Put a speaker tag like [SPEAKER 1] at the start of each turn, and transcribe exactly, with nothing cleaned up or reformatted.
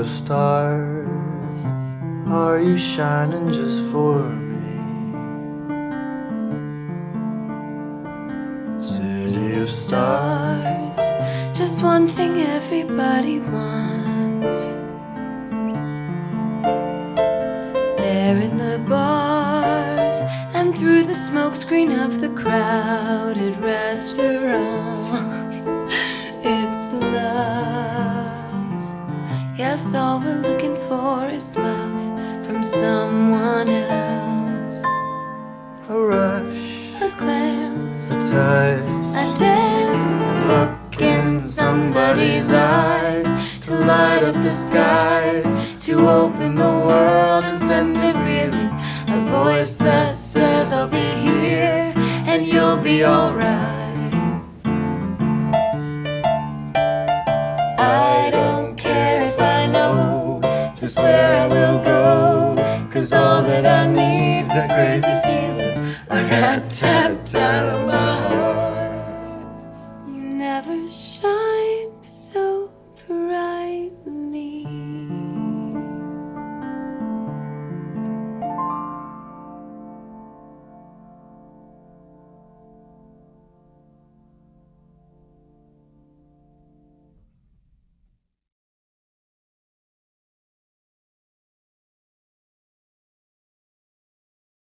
[SPEAKER 1] stars, are you shining just for me? City of stars,
[SPEAKER 2] just one thing everybody wants. There in the bars and through the smokescreen of the crowded restaurants, it's love. Yes, all we're looking for is love from someone else.
[SPEAKER 1] A rush,
[SPEAKER 2] A glance,
[SPEAKER 1] a touch,
[SPEAKER 2] a dance, a look in somebody's eyes, to light up the skies, to open the world and send it reeling. A voice that says I'll be here and you'll be alright. I don't care if I know just where I will go, 'cause all that I need's this crazy feeling I got tapped out of my heart.